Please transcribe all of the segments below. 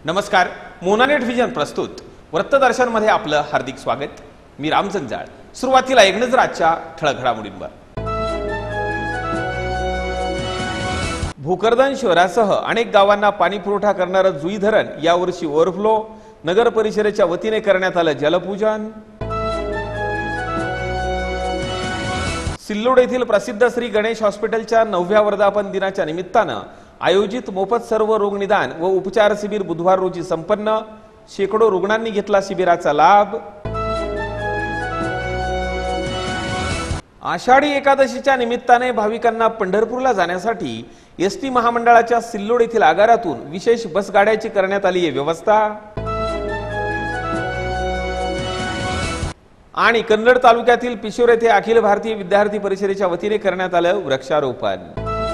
नमस्कार, मोनानेट व्हिजन प्रस्तुत व्रतदर्शन मध्ये आपलं हार्दिक स्वागत। मी रामजंजाळ। सुरुवातीला एक नजर आजच्या ठळक घडामोडींवर। भोकरदन शहरासह अनेक गावांना पाणी पुरवठा करणारं जुई धरण यावर्षी ओव्हरफ्लो, नगर परिषदेच्या वतीने करण्यात आलं जलपूजन। सिल्लोड येथील प्रसिद्ध श्री गणेश हॉस्पिटलच्या 9व्या वर्धापन दिनाच्या निमित्तानं आयोजित मोफत सर्व रोग निदान व उपचार शिबिर बुधवार रोजी संपन्न। शेकडो रुग्णांनी घेतला शिबिराचा लाभ। आषाढी एकादशीच्या निमित्ताने भाविकांना पंढरपूरला जाण्यासाठी एसटी महामंडळाच्या सिल्लोड येथील आगारातून विशेष बस गाड्याची करण्यात आली आहे व्यवस्था। आणि कन्नड तालुक्यातील पिशोर येथे अखिल भारतीय विद्यार्थी परिषदेच्या वतीने करण्यात आलं वृक्षारोपण।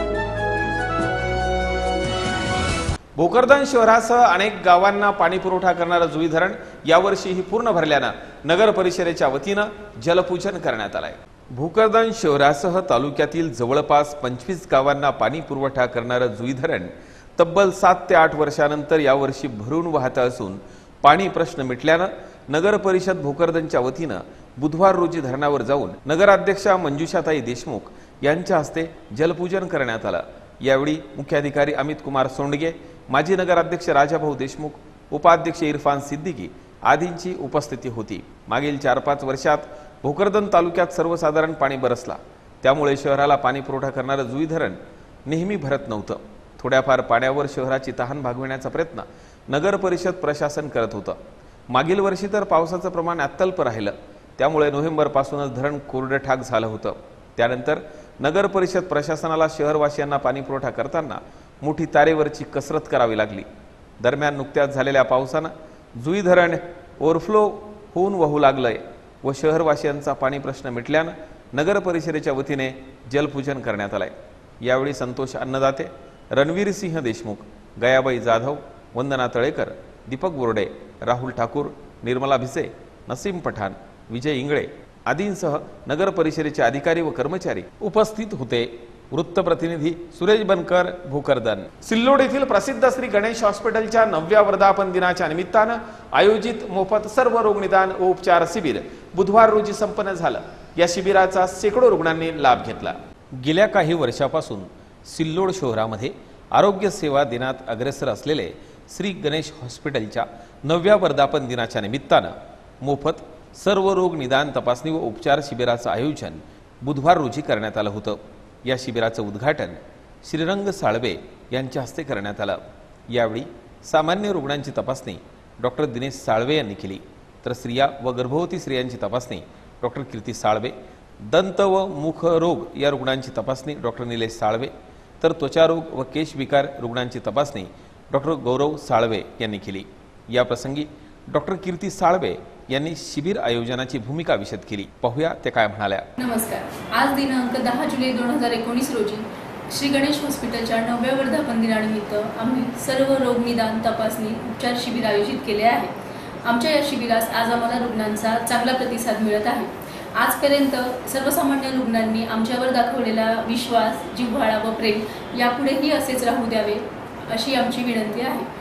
भोकरदन शहरासह अनेक गावांना पाणी पुरवठा करणारं जुई धरण यावर्षीही पूर्ण भरल्यानं नगर परिषदेच्या वतीनं जलपूजन करण्यात आलंय। भोकरदन शहरासह तालुक्यातील जवळपास 25 गावांना पाणी पुरवठा करणारं जुई धरण तब्बल 7 ते 8 वर्षानंतर यावर्षी भरून वाहत असून पाणी प्रश्न मिटल्यानं नगर परिषद भोकरदनच्या वतीनं बुधवार रोजी धरणावर जाऊन नगराध्यक्षा मंजुषाताई देशमुख यांच्या हस्ते जलपूजन करण्यात आलं। यावेळी मुख्याधिकारी अमित कुमार सोंडगे, माजी नगराध्यक्ष राजाभाऊ देशमुख, उपाध्यक्ष इरफान सिद्दीकी आदींची उपस्थिती होती। मागील 4-5 वर्षात भोकरदन तालुक्यात सर्वसाधारण पाणी बरसला, त्यामुळे शहराला पाणी पुरवठा करणारं जुई धरण नेहमी भरत नव्हतं। थोड्याफार पाण्यावर शहराची तहान भागविण्याचा प्रयत्न नगर परिषद प्रशासन करत होतं। मागील वर्षी तर पावसाचं प्रमाण अत्यल्प राहिलं, त्यामुळे नोव्हेंबरपासूनच धरण कोरडं ठाक झालं होतं। त्यानंतर नगर परिषद प्रशासनाला शहरवासियांना पाणी पुरवठा करताना मोठी तारेवरची कसरत करावी लागली। दरम्यान नुकत्याच झालेल्या पावसानं जुई धरण ओव्हरफ्लो होऊन वाहू लागलंय व शहरवासियांचा पाणी प्रश्न मिटल्यानं नगर परिषदेच्या वतीने जलपूजन करण्यात आलंय। यावेळी संतोष अन्नदाते, रणवीर सिंह देशमुख, गयाबाई जाधव, वंदना तळेकर, दीपक बोर्डे, राहुल ठाकूर, निर्मला भिसे, नसीम पठाण, विजय इंगळे आदींसह नगर परिषदेचे अधिकारी व कर्मचारी उपस्थित होते। वृत्त प्रतिनिधी सुरेश बनकर, भोकरदन। सिल्लोड येथील प्रसिद्ध श्री गणेश हॉस्पिटलच्या 9व्या वर्धापन दिनाच्या निमित्तानं आयोजित मोफत सर्व रोग निदान व उपचार शिबिर बुधवार रोजी संपन्न झालं। या शिबिराचा शेकडो रुग्णांनी लाभ घेतला। गेल्या काही वर्षापासून सिल्लोड शहरामध्ये आरोग्य सेवा देण्यात अग्रेसर असलेले श्री गणेश हॉस्पिटलच्या 9व्या वर्धापन दिनाच्या निमित्तानं मोफत सर्व रोग निदान तपासणी व उपचार शिबिराचं आयोजन बुधवार रोजी करण्यात आलं होतं। या शिबिराचं उद्घाटन श्रीरंग साळवे यांच्या हस्ते करण्यात आलं। यावेळी सामान्य रुग्णांची तपासणी डॉक्टर दिनेश साळवे यांनी केली, तर स्त्रिया व गर्भवती स्त्रियांची तपासणी डॉक्टर कीर्ती साळवे, दंत व मुख रोग या रुग्णांची तपासणी डॉक्टर निलेश साळवे, तर त्वचारोग व केश विकार रुग्णांची तपासणी डॉक्टर गौरव साळवे यांनी केली। या प्रसंगी डॉक्टर कीर्ती साळवे यांनी शिबिर आयोजनाची भूमिका विशद केली। पाहूया ते काय म्हणाल्या। नमस्कार, आज दिनांक 10 जुलै 2019 रोजी श्री गणेश हॉस्पिटलच्या 9व्या वर्धापन दिनानिमित्त आम्ही सर्व रोग निदान तपासणी उपचार शिबिर आयोजित केले आहे। आमच्या या शिबिरास आज आम्हाला रुग्णांचा चांगला प्रतिसाद मिळत आहे। आजपर्यंत सर्वसामान्य रुग्णांनी आमच्यावर दाखवलेला विश्वास, जिव्हाळा व प्रेम यापुढेही असेच राहू द्यावे अशी आमची विनंती आहे।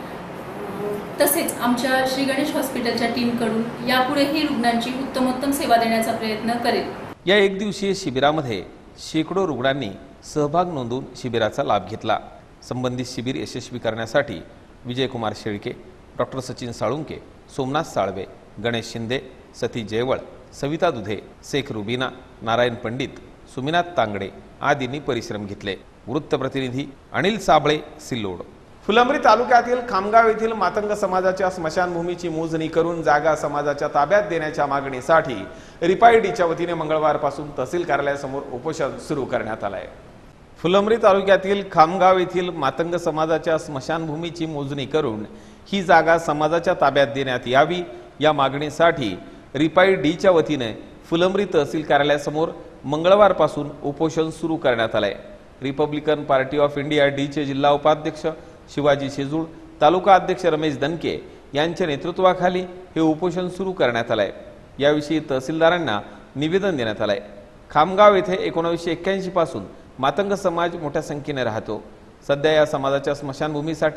तसेच आमच्या श्री गणेश हॉस्पिटलच्या टीमकडून यापुढेही रुग्णांची उत्तमोत्तम सेवा देण्याचा प्रयत्न करेल। या एक दिवसीय शिबिरामध्ये शेकडो रुग्णांनी सहभाग नोंदवून शिबिराचा लाभ घेतला। संबंधित शिबिर यशस्वी करण्यासाठी विजयकुमार शेळके, डॉक्टर सचिन साळुंके, सोमनाथ साळवे, गणेश शिंदे, सती जयवळ, सविता दुधे, शेख रुबीना, नारायण पंडित, सुमिनाथ तांगडे आदींनी परिश्रम घेतले। वृत्त प्रतिनिधी अनिल साबळे, सिल्लोड। फुलंब्री तालुक्यातील खामगाव येथील मातंग समाजाच्या स्मशानभूमीची मोजणी करून जागा समाजाच्या ताब्यात देण्याच्या मागणीसाठी रिपाईडीच्या वतीने मंगळवारपासून तहसील कार्यालयासमोर उपोषण सुरू करण्यात आले आहे। फुलंब्री तालुक्यातील खामगाव येथील मातंग समाजाच्या स्मशानभूमीची मोजणी करून ही जागा समाजाच्या ताब्यात देण्यात यावी या मागणीसाठी रिपाईडीच्या वतीने फुलंब्री तहसील कार्यालयासमोर मंगळवारपासून उपोषण सुरू करण्यात आले आहे। रिपब्लिकन पार्टी ऑफ इंडिया डीचे जिल्हा उपाध्यक्ष शिवाजी शेजूळ, तालुका अध्यक्ष रमेश दनके यांच्या नेतृत्वाखाली हे उपोषण सुरू करण्यात आले आहे। याविषयी तहसीलदारांना निवेदन देण्यात आले आहे। खामगाव येथे 1981 पासून मातंग समाज मोठ्या संख्येने राहतो। सध्या या समाजाच्या स्मशानभूमीसाठी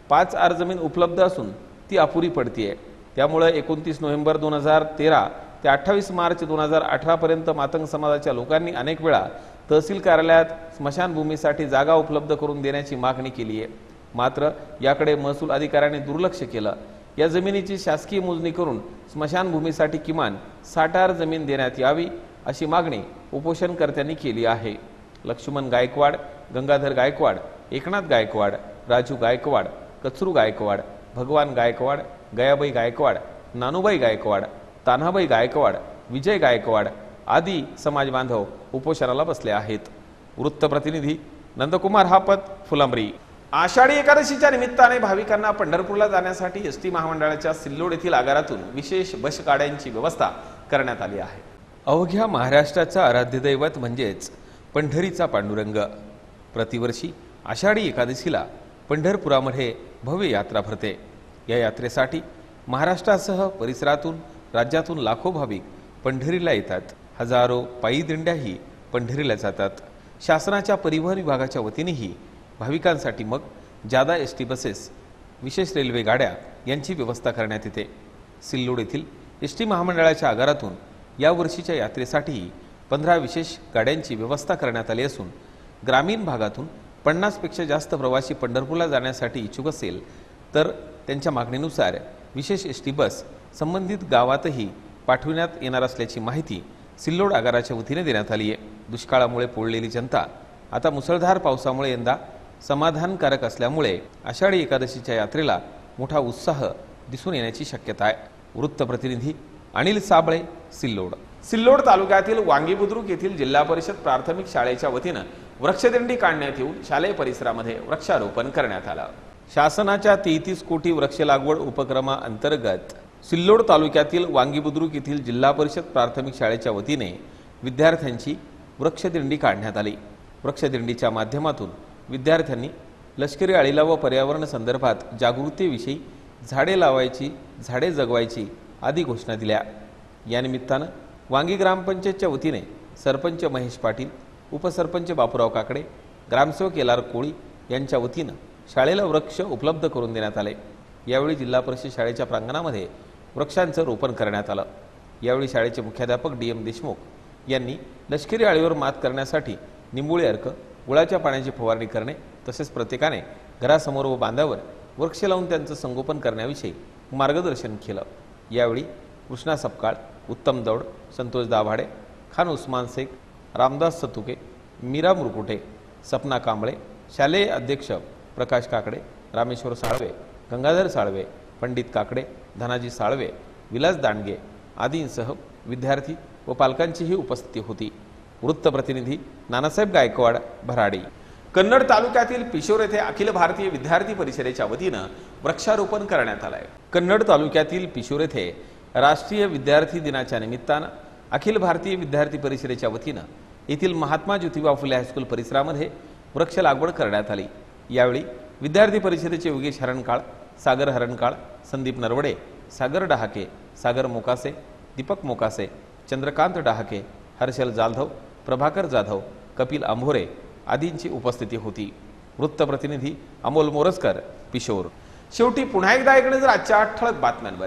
5 आर जमीन उपलब्ध असून ती अपुरी पडतीये। त्यामुळे 29 नोव्हेंबर 2013 ते 28 मार्च 2018 पर्यंत मातंग समाजाच्या लोकांनी अनेक वेळा तहसील कार्यालयात स्मशानभूमीसाठी जागा उपलब्ध करून देण्याची मागणी केली आहे। मात्र याकडे महसूल अधिकाऱ्यांनी दुर्लक्ष केलं। या जमिनीची शासकीय मोजणी करून स्मशानभूमीसाठी किमान 60 आर जमीन देण्यात यावी अशी मागणी उपोषणकर्त्यांनी केली आहे। लक्ष्मण गायकवाड, गंगाधर गायकवाड, एकनाथ गायकवाड, राजू गायकवाड, कचरू गायकवाड, भगवान गायकवाड, गयाबाई गायकवाड, नानूबाई गायकवाड, तान्हाबाई गायकवाड, विजय गायकवाड आदी समाज बांधव उपोषणाला बसले आहेत। वृत्तप्रतिनिधी नंदकुमार हापत, फुलंब्री। आषाढी एकादशीच्या निमित्ताने भाविकांना पंढरपूरला जाण्यासाठी एसटी महामंडळाच्या सिल्लोड येथील आगारातून विशेष बस गाड्यांची व्यवस्था करण्यात आली आहे। अवघ्या महाराष्ट्राचं आराध्य दैवत म्हणजेच पंढरीचा पांडुरंग प्रतिवर्षी आषाढी एकादशीला पंढरपुरामध्ये भव्य यात्रा भरते। या यात्रेसाठी महाराष्ट्रासह परिसरातून राज्यातून लाखो भाविक पंढरीला येतात। हजारो पायी दिंड्याही पंढरीला जातात। शासनाच्या परिवहन विभागाच्या वतीनेही भाविकांसाठी मग जादा एसटी बसेस, विशेष रेल्वे गाड्या यांची व्यवस्था करण्यात येते। सिल्लोड येथील एसटी महामंडळाच्या आगारातून या वर्षीच्या यात्रेसाठी 15 विशेष गाड्यांची व्यवस्था करण्यात आली असून ग्रामीण भागातून 50 पेक्षा जास्त प्रवासी पंढरपूरला जाण्यासाठी इच्छुक असेल तर त्यांच्या मागणीनुसार विशेष एसटी बस संबंधित गावातही पाठविण्यात येणार असल्याची माहिती सिल्लोड आगाराच्या वतीने देण्यात आली आहे। दुष्काळामुळे पोळलेली जनता आता मुसळधार पावसामुळे यंदा समाधानकारक असल्यामुळे आषाढी एकादशीच्या यात्रेला मोठा उत्साह दिसून येण्याची शक्यता आहे। वृत्तप्रतिनिधी अनिल साबळे, सिल्लोड। सिल्लोड तालुक्यातील वांगी बुद्रुक येथील जिल्हा परिषद प्राथमिक शाळेच्या वतीनं वृक्षदिंडी काढण्यात येऊन शालेय परिसरामध्ये वृक्षारोपण करण्यात आलं। शासनाच्या 33 कोटी वृक्ष लागवड उपक्रमाअंतर्गत सिल्लोड तालुक्यातील वांगी बुद्रुक येथील जिल्हा परिषद प्राथमिक शाळेच्या वतीने विद्यार्थ्यांची वृक्षदिंडी काढण्यात आली। वृक्षदिंडीच्या माध्यमातून विद्यार्थ्यांनी लष्करी अळीला व पर्यावरण संदर्भात जागृतीविषयी झाडे लावायची, झाडे जगवायची आदी घोषणा दिल्या। या निमित्तानं वांगी ग्रामपंचायतच्या वतीने सरपंच महेश पाटील, उपसरपंच बापूराव काकडे, ग्रामसेवक एलार कोळी यांच्या वतीनं शाळेला वृक्ष उपलब्ध करून देण्यात आले। यावेळी जिल्हा परिषद शाळेच्या प्रांगणामध्ये वृक्षांचं रोपण करण्यात आलं। यावेळी शाळेचे मुख्याध्यापक DM देशमुख यांनी लष्करी अळीवर मात करण्यासाठी निंबोळी अर्क, गुळाच्या पाण्याची फवारणी करणे तसेच प्रत्येकाने घरासमोर व बांधावर वृक्ष लावून त्यांचं संगोपन करण्याविषयी मार्गदर्शन केलं। यावेळी कृष्णा सपकाळ, उत्तम दौड, संतोष दाभाडे, खान उस्मान शेख, रामदास सतुके, मीरा मुरकुटे, सपना कांबळे, शालेय अध्यक्ष प्रकाश काकडे, रामेश्वर साळवे, गंगाधर साळवे, पंडित काकडे, धनाजी साळवे, विलास दांडगे आदींसह विद्यार्थी व पालकांचीही उपस्थिती होती। वृत्तप्रतिनिधी नानासाहेब गायकवाड, भराडी। कन्नड तालुक्यातील पिशोर येथे अखिल भारतीय विद्यार्थी परिषदेच्या वतीनं वृक्षारोपण करण्यात आलंय। कन्नड तालुक्यातील पिशोर येथे राष्ट्रीय विद्यार्थी दिनाच्या निमित्तानं अखिल भारतीय विद्यार्थी परिषदेच्या वतीनं येथील महात्मा ज्योतिबा फुले हायस्कूल परिसरामध्ये वृक्ष लागवड करण्यात आली। यावेळी विद्यार्थी परिषदेचे योगेश हरणकाळ, सागर हरणकाळ, संदीप नरवडे, सागर डहाके, सागर मोकासे, दीपक मोकासे, चंद्रकांत डहाके, हर्षल जाधव, प्रभाकर जाधव, कपिल आंभोरे आदींची उपस्थिती होती। वृत्तप्रतिनिधी अमोल मोरजकर, पिशोर। शेवटी पुन्हा एकदा एक नजर आजच्या ठळक बातम्यांवर।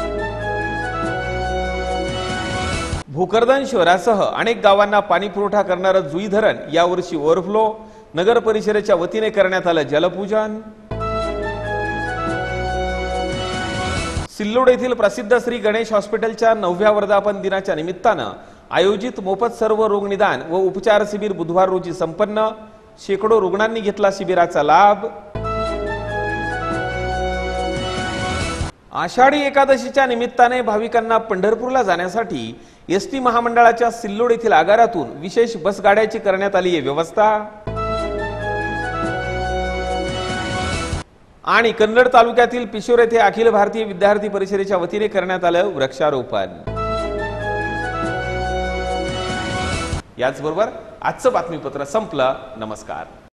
भोकरदन शहरासह अनेक गावांना पाणी पुरवठा करणारं जुई धरण यावर्षी ओव्हरफ्लो, नगर परिषदेच्या वतीने करण्यात आलं जलपूजन। सिल्लोड येथील प्रसिद्ध श्री गणेश हॉस्पिटलच्या 9व्या वर्धापन दिनाच्या निमित्तानं आयोजित मोफत सर्व रोग निदान व उपचार शिबिर बुधवार रोजी संपन्न। शेकडो रुग्णांनी घेतला शिबिराचा लाभ। आषाढी एकादशीच्या निमित्ताने भाविकांना पंढरपूरला जाण्यासाठी एसटी महामंडळाच्या सिल्लोड येथील आगारातून विशेष बस गाड्याची करण्यात आली आहे व्यवस्था। आणि कन्नड तालुक्यातील पिशोर येथे अखिल भारतीय विद्यार्थी परिषदेच्या वतीने करण्यात आलं वृक्षारोपण। याचबरोबर आजचं बातमीपत्र संपलं। नमस्कार।